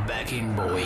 Backing boy.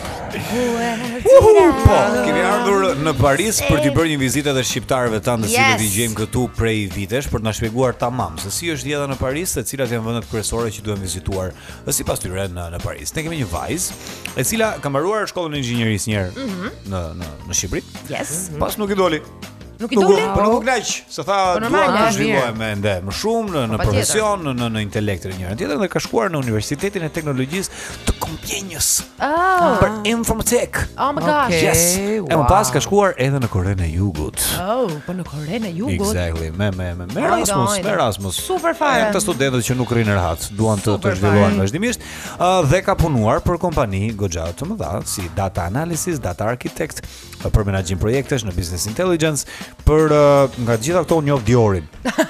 Po, kemi ardhur në Paris për t'i bërë një vizitë edhe shqiptarëve tanë të cilët i gjejmë këtu prej vitesh për të na shpjeguar tamam se si është jeta në Paris dhe cilat janë vendet kryesore që duhem vizituar sipas tyre në Paris. Ne kemi një vajzë e cila ka mbaruar shkollën e inxhinierisë një herë në Shqipëri. Yes. Pas nuk i doli. Nuk i doli? Po nuk knaq, se tha dua të zhvillohem ende më shumë në profesion, në intelekt të njërin tjetër dhe ka shkuar në Universitetin e Teknologjisë të Kompjenjës. Për informatik. Oh my gosh. Yes. E më pas ka shkuar edhe në Korenë e Jugut. Po në Korenë e Jugut. Exactly. Me Erasmus. Super fare. Këta studentët që nuk rrinë rehat, duan të zhvillohen vazhdimisht dhe ka punuar për kompani goxha të mëdha si data analysis, data architect, për menaxhim projektesh në business intelligence, për nga gjitha këto unë njoh Diorin.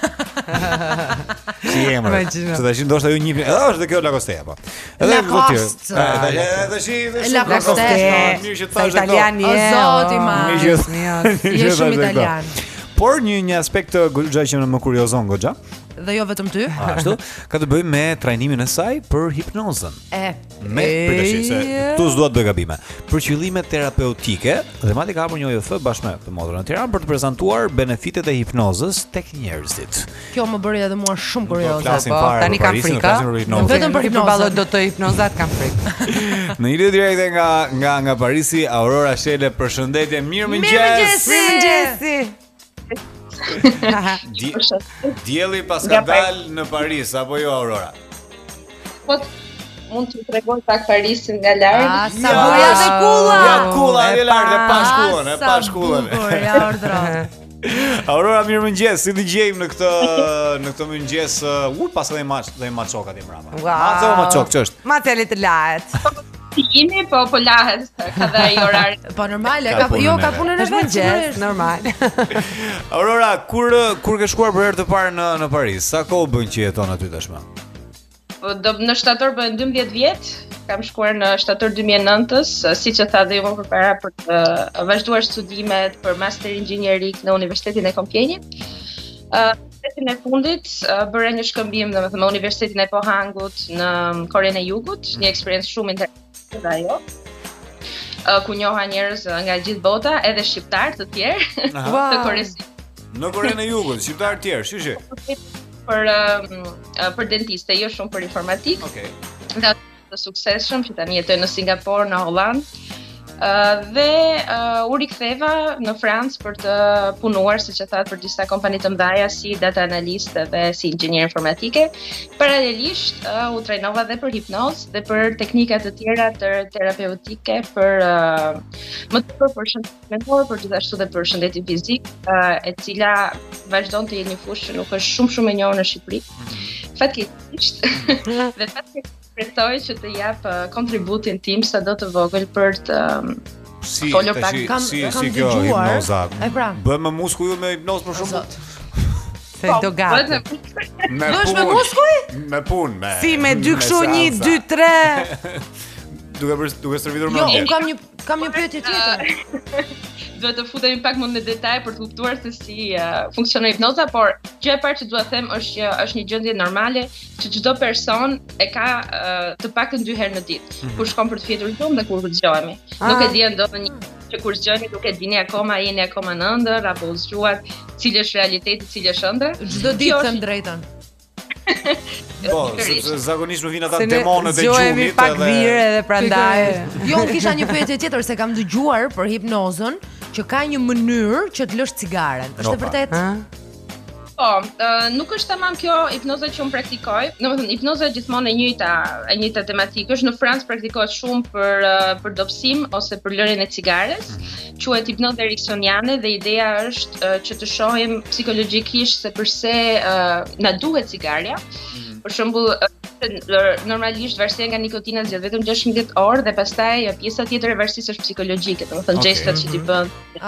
Si emër. Se tash ndoshta ju njihni, është dhe kjo Lacoste po. Edhe këto tjerë. Lacoste. Mirë që thash këto. O zoti ma. Je shumë italian. Por një aspekt goxha që më kuriozon goxha. Dhe jo vetëm ty. Ashtu, ka të bëjë me trajnimin e saj për hipnozën. Me përtashi se tu s'dua të bëj gabime. Për qëllime terapeutike dhe madje ka hapur një OJF bashkë me modrën në Tiranë për të prezantuar benefitet e hipnozës tek njerëzit. Kjo më bëri edhe mua shumë kurioze. Po, tani kam frikë. Vetëm për hipnozën do të hipnozat kam frikë. Në lidhje direkte nga Parisi, Aurora Shele, përshëndetje, mirëmëngjes. Dielli pas ka dal në Paris apo jo Aurora? Po mund të tregoj pak Parisin nga larg. Sa buja dhe kulla. Ja kulla e larg dhe pa shkullën, Ja ordra. Aurora, mirëmëngjes, si dëgjojmë në këtë mëngjes, pas edhe maçoka ti mbrapa. Maçok ç'është? Maceli të lahet. Jemi po lahet, ka dhe ai orari. Po normale, ka punën e vet, normal. Aurora, kur ke shkuar për herë të parë në Paris, sa kohë bën që jeton aty tashmë? Në shtator bën 12 vjet, kam shkuar në shtator 2009-s, siç e tha dhe ju më përpara për të vazhduar studimet për master inxhinierik në Universitetin e Kompjenjës. Në fundit bëra një shkëmbim domethënë me Universitetin e Pohangut në Korenë e Jugut, një eksperiencë shumë interesante ajo. Ku njoha njerëz nga gjithë bota, edhe shqiptar të tjerë të Koresë. Në Korenë e Jugut, shqiptar të tjerë, shishi. Për dentistë, jo shumë për informatik. Okej. Dhe të suksesshëm që tani jetoj në Singapur, në Holland. Dhe u riktheva në Francë për të punuar, siç e thatë, për disa kompani të mëdha si data analyst dhe si inxhinier informatike. Paralelisht u trajnova dhe për hipnozë dhe për teknika të tjera terapeutike për më tepër për shëndetin mendor, për gjithashtu dhe për shëndetin fizik, e cila vazhdon të jetë një fushë që nuk është shumë e njohur në Shqipëri. Fatkeqësisht dhe pretoj që të jap kontributin tim sado të vogël për të folur pak. Si kjo hipnoza. Bën me muskuj me hipnozë për shembull. Se do gatë. Me muskuj? Me punë, Si me 2 kështu 1 2 3. Duke servitur më mirë. Jo, unë kam një pyetje tjetër. Duhet të futemi pak më në detaj për të kuptuar se si funksionon hipnoza, por gjë e parë që dua të them është që është një gjendje normale që çdo person e ka të paktën 2 herë në ditë. Kur shkon për të fjetur gjumë dhe kur zgjohemi. Nuk e di ndonjë që kur zgjoheni nuk e dini akoma, jeni akoma në ëndër apo zgjuat, cili është realiteti, cili është ëndër. Çdo ditë them drejtën. Po, sepse zakonisht më vinë ata demonët e gjumit edhe. Zgjohemi pak vire edhe prandaj. Jo, unë kisha një pyetje tjetër se kam dëgjuar për hipnozën që ka një mënyrë që të lësh cigaren. Është e vërtetë? Po, nuk është tamam kjo hipnoza që unë praktikoj. Domethënë hipnoza gjithmonë e njëjta tematikë është. Në Francë praktikohet shumë për dobësim ose për lërin e cigares. Quhet hipnozë eriksoniane dhe ideja është që të shohim psikologjikisht se përse na duhet cigaria. Për shembull, normalisht varësia nga nikotina zgjedh vetëm 16 orë dhe pastaj pjesa tjetër e varësisë është psikologjike, domethënë gjestat që ti bën.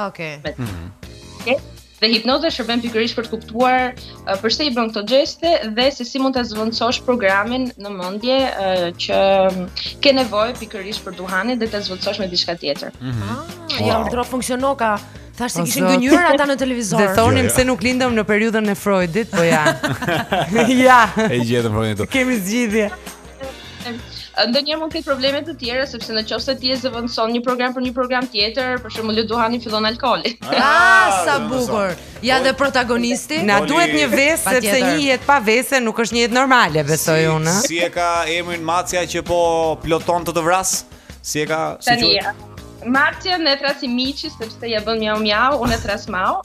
Okej. Dhe hipnoza shërben pikërisht për të kuptuar pse i bën këto gjeste dhe se si mund ta zvendësosh programin në mendje që ke nevojë pikërisht për duhanin dhe ta zvendësosh me diçka tjetër. Ja, urdhro funksionon ka. Thash se kishin gënjur ata në televizor. Dhe thonim se nuk lindëm në periudhën e Freudit, po ja. Ja. E gjetëm Freudin këtu. Kemi zgjidhje. Ndonjëherë mund të ketë probleme të tjera sepse nëse ti e zëvendëson një program për një program tjetër, për shembull Luduhani fillon alkooli. Sa bukur. Ja dhe protagonisti. Na duhet një vesë sepse një jetë pa vese nuk është një jetë normale, besoj unë. Si e ka emrin Macja që po ploton të vras? Si e ka Marcia ne trasi miqi sepse ja bën miau miau, unë e tras mau.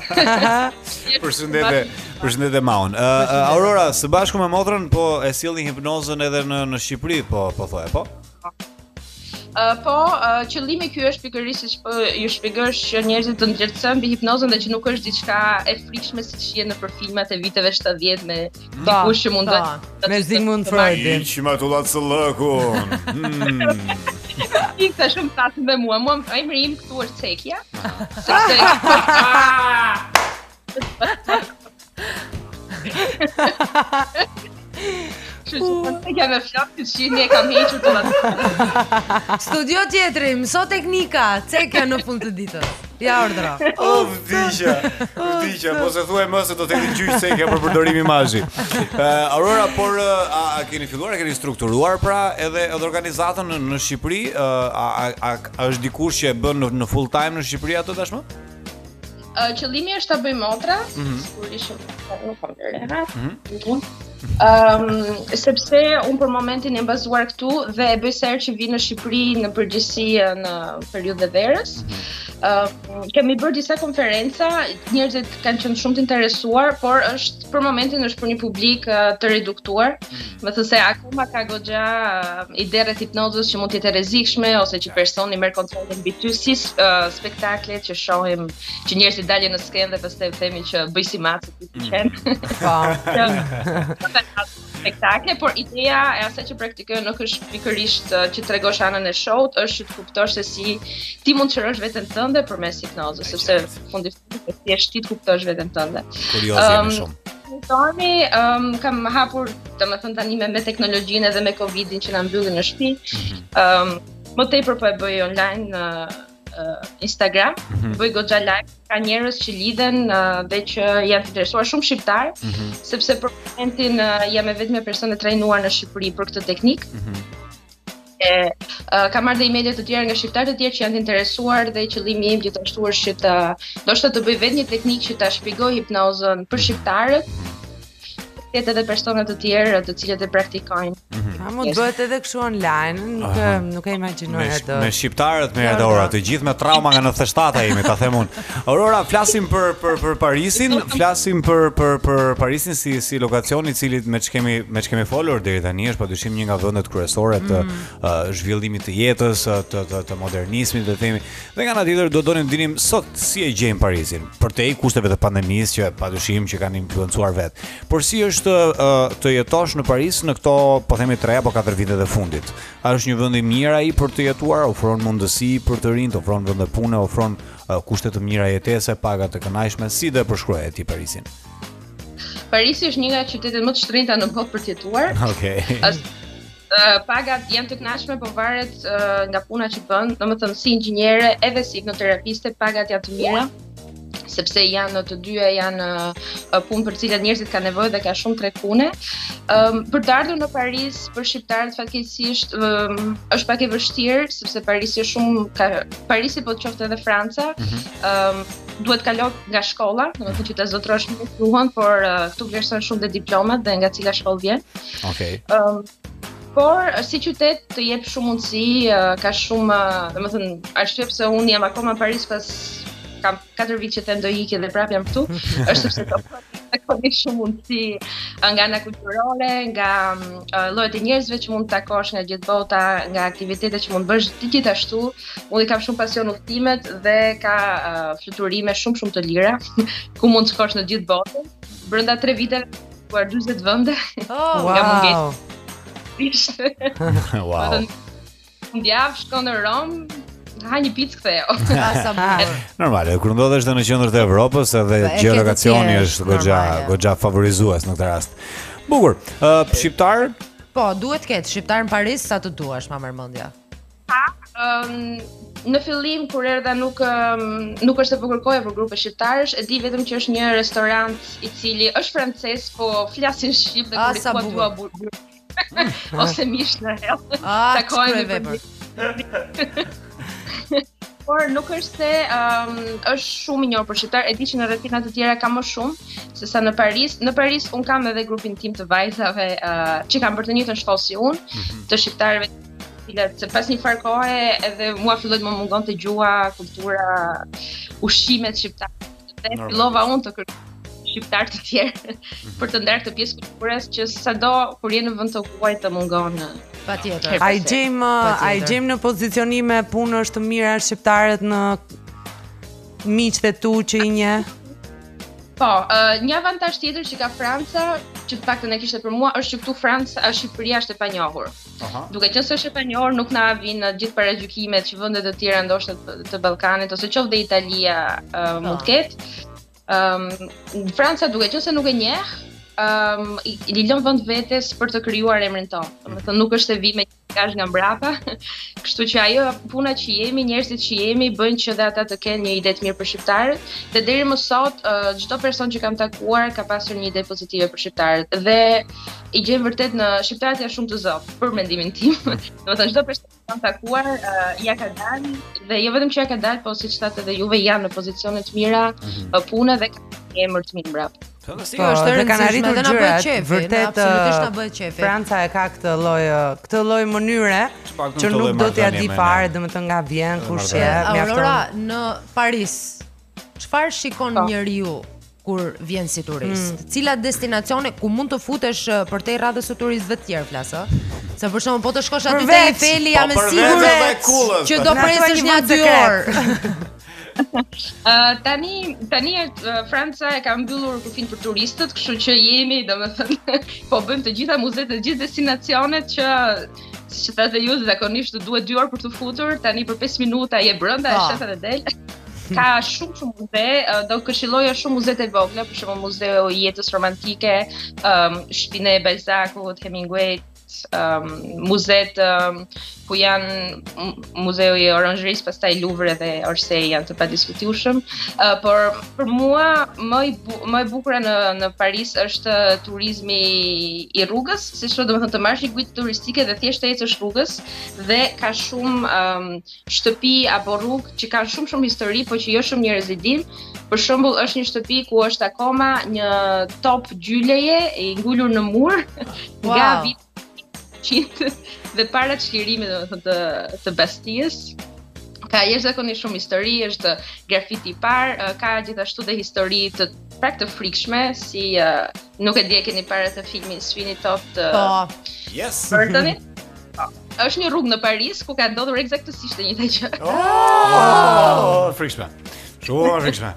Përshëndetje Maun. Aurora, së bashku me motrën po e sillni hipnozën edhe në Shqipëri, po thoya, po? Qëllimi ky është pikërisht siç po ju shpjegosh që njerëzit të ndërtojnë mbi hipnozën dhe që nuk është diçka e frikshme siç je në filmat e viteve 70 me dikush që mund të me Sigmund Freudin. Çima tullat sëllëkun. Ikta shumë tatë me mua emri im këtu është Cekja. Cekja me flokë që një e kam hequr tullat. Studio tjetri, mëso teknika, Cekja në fund të ditës. Ja ordra. Vdiqja, po se thuaj më se do të ketë gjyq Cekja për përdorimin imazhi. Aurora, por a keni filluar, a keni strukturuar pra edhe organizatën në Shqipëri? A është dikush që e bën në full time në Shqipëri ato tashmë? Qëllimi është ta bëj motra, sigurisht nuk kam lëre. Sepse unë për momentin e bazuar këtu dhe e bëj ser që vi në Shqipëri në përgjithësi në periudhën e verës. Kemi bërë disa konferenca, njerëzit kanë qenë shumë të interesuar, por për momentin është për një publik të reduktuar. Më thënë se akoma ka goxha ide rreth hipnozës që mund të jetë rrezikshme ose që personi merr kontrollin mbi ty, si spektaklet që shohim që njerëzit dalin në skenë dhe pastaj themi që bëj si macet ti qen. Spektakle, por ideja e asaj që praktikoj nuk është pikërisht që tregosh anën e show-t, është që të kuptosh se si ti mund të shërosh veten tënde përmes hipnozës, sepse fundi thjesht ti të kuptosh veten tënde. Kurioz jemi shumë. Kam hapur, domethënë tani me teknologjinë edhe me Covidin që na mbyllin në shtëpi. Më tepër po e bëj online në Instagram, bëj goxha live, ka njerëz që lidhen dhe që janë të interesuar, shumë shqiptar, sepse për momentin jam e vetmja person e trajnuar në Shqipëri për këtë teknikë. Kam marrë dhe emaile të tjera nga shqiptarë të tjerë që janë të interesuar dhe qëllimi im gjithashtu është që ndoshta të bëj vetë një teknikë që ta shpjegoj hipnozën për shqiptarët, edhe persona të tjerë të cilët e praktikojnë. Mund bëhet edhe kështu online, nuk e imagjinoj atë. Me shqiptarët me Aurora, të gjithë me trauma nga 97-a jemi, ta them unë. Aurora, flasim për Parisin, flasim për Parisin si lokacion i cili me ç'kemi folur deri tani është padyshim një nga vendet kryesore të zhvillimit të jetës, të modernizmit, të themi. Dhe nga ana tjetër do donim të dinim sot si e gjejmë Parisin, përtej kushteve të pandemisë që padyshim që kanë influencuar vet. Por si është të jetosh në Paris në këto, po themi 3 apo 4 vitet e fundit? A është një vend i mirë ai për të jetuar, ofron mundësi për të rinjt, ofron vende pune, ofron kushte të mira jetese, paga të kënaqshme, si do e përshkruaje ti Parisin? Parisi është një nga qytetet më të shtrenjta në botë për të jetuar. Okej. Pagat janë të kënaqshme, po varet nga puna që bën, domethënë si inxhiniere edhe si hipnoterapiste, pagat janë të mira. Sepse janë të dyja janë punë për cilat njerëzit kanë nevojë dhe ka shumë tregpune. Për të ardhur në Paris për shqiptarët fatkeqësisht është pak e vështirë sepse Parisi është shumë Parisi po të qoftë edhe Franca. Duhet kaloj nga shkolla, domethënë që ta zotrosh më gjuhën, por këtu vlerëson shumë dhe diplomat dhe nga cila shkollë vjen. Okej. Por si qytet të jep shumë mundësi, ka shumë, domethënë arsye pse unë jam akoma në Paris pas kam 4 vite që them do ikje dhe prap jam këtu, është sepse ka shumë mundësi nga ana kulturore, nga llojet e njerëzve që mund të takosh nga gjithë bota, nga aktivitetet që mund bësh gjithashtu. Unë kam shumë pasion udhëtimet dhe ka fluturime shumë të lira ku mund të shkosh në gjithë botën. Brenda 3 viteve kam 40 vende. Nga mungesë. Wow. Ndjavë shkon në Rom, ha një picë ktheo. Normale, kur ndodhesh në qendrën e Evropës edhe gjeolokacioni është goxha favorizues në këtë rast. Bukur. Shqiptar? Po, duhet të ketë shqiptar në Paris sa të duash, ma mërmendja. Në fillim kur erdha nuk është se po kërkoja për grupe shqiptarësh, e di vetëm që është një restorant i cili është francez, po flasin shqip dhe kur i thua ose mish në hell. Takohemi vepër. Por nuk është se është shumë i njohur për shqiptar, e di që në rrethina të tjera ka më shumë, sesa në Paris. Në Paris un kam edhe grupin tim të vajzave që kanë bërë të njëjtën shkollë si unë, të shqiptarëve, se pas një farë kohe edhe mua filloi të më mungonte gjuha, kultura, ushqimet shqiptare. Dhe fillova unë të kërkoj shqiptar të tjerë për të ndarë këtë pjesë kulturës që sado kur je në vend të huaj të mungon. Patjetër. Ai gjem në pozicionime punësh të mira shqiptarët në miqtë e tu që i njeh. Po, një avantazh tjetër që ka Franca, që të paktën e kishte për mua, është që këtu Shqipëria është e panjohur. Duke qenë se është e panjohur, nuk na vin gjithë paragjykimet që vendet e tjera ndoshta të Ballkanit ose qoftë dhe Italia mund të ketë. Franca duke qenë se nuk e njeh, i lën vend vetes për të krijuar emrin tonë. Domethënë nuk është e vi me imazh nga mbrapa. Kështu që ajo puna që jemi, njerëzit që jemi bëjnë që dhe ata të kenë një ide të mirë për shqiptarët. Dhe deri më sot çdo person që kam takuar ka pasur një ide pozitive për shqiptarët. Dhe i gjen vërtet në shqiptarët janë shumë të zot, për mendimin tim. Domethënë çdo person që kam takuar ja ka dalë dhe jo vetëm që ja ka dalë, po siç thatë edhe juve janë në pozicione të mira pune dhe kanë një emër të mirë mbrapa. Është e rëndësishme dhe na bëhet qefi, absolutisht na bëhet qefi. Franca e ka këtë lloj mënyre që nuk do t'ja di fare, domethënë nga vjen kush je. Aurora, në Paris, çfarë shikon njeriu kur vjen si turist? Cilat destinacione ku mund të futesh përtej radhës së turistëve të tjerë flas, ë? Se për shembull po të shkosh aty te Eiffeli, jam e sigurt që do presësh një 2 orë. Tani Franca e ka mbyllur kufin për turistët, kështu që jemi, domethënë, po bëjmë të gjitha muzeet, të gjithë destinacionet që siç e thatë ju, zakonisht duhet 2 orë për të futur, tani për 5 minuta je brenda, e shef edhe del. Ka shumë muze, do këshilloja shumë muzeet e vogla, për shembull Muzeu i jetës romantike, shtëpinë e Balzacut, Hemingway, muzeet ku janë Muzeu i Orangerisë, pastaj Louvre dhe Orsay janë të padiskutueshëm, por për mua më e bukur në Paris është turizmi i rrugës, siç thotë, domethënë të marrësh një guidë turistike dhe thjesht të ecësh rrugës dhe ka shumë shtëpi apo rrugë që kanë shumë histori, po që jo shumë njerëz i dinë. Për shembull, është një shtëpi ku është akoma një top gjyleje e ngulur në mur nga vit dhe para çlirimit domethënë të Bastijës. Ka jashtëzakonisht shumë histori, është grafiti i parë, ka gjithashtu dhe histori të frikshme, si nuk e di e keni parë të filmin Sweeney Todd të Burtonit. Është një rrugë në Paris ku ka ndodhur eksaktësisht e njëjta gjë. Frikshme. Shumë frikshme.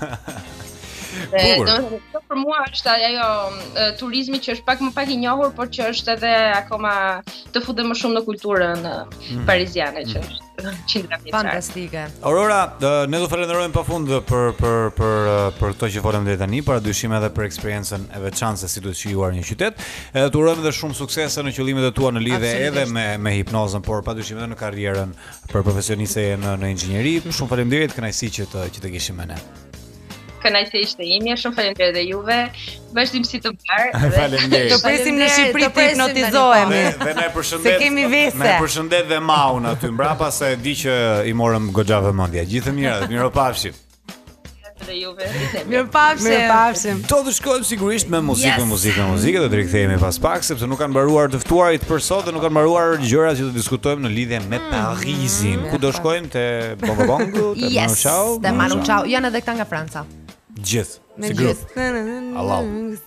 Për mua është ajo turizmi që është pak më pak i njohur, por që është edhe akoma të futet më shumë në kulturën pariziane që është qindra vjeçare. Fantastike. Aurora, ne do falenderojmë pafund për këto që folëm deri tani, paradyshim edhe për eksperiencën e veçantë se si duhet shijuar një qytet. Edhe të urojmë edhe shumë suksese në qëllimet e tua në lidhje edhe me hipnozën, por padyshim edhe në karrierën për profesioniste në inxhinieri. Shumë faleminderit, kënaqësi që të kishim me ne. Kënaqësi ishte ime, shumë faleminderit edhe juve. Vazhdimsi të mbar. Faleminderit. Të presim në Shqipëri të hipnotizohemi. Dhe ne përshëndet. Se kemi vese. Ne përshëndet dhe Maun aty mbrapa, se di që i morëm goxha vëmendje. Gjithë mirat, miropafshim. Dhe juve. Mirupafshim. Do të shkojmë sigurisht me muzikë, do të rikthehemi pas pak sepse nuk kanë mbaruar të ftuarit për sot dhe nuk kanë mbaruar gjërat që do diskutojmë në lidhje me Parisin. Ku do shkojmë te Bongo, te Manu Chao? Te Manu Chao. Janë edhe këta nga Franca. Gjithë, si grup. Allah.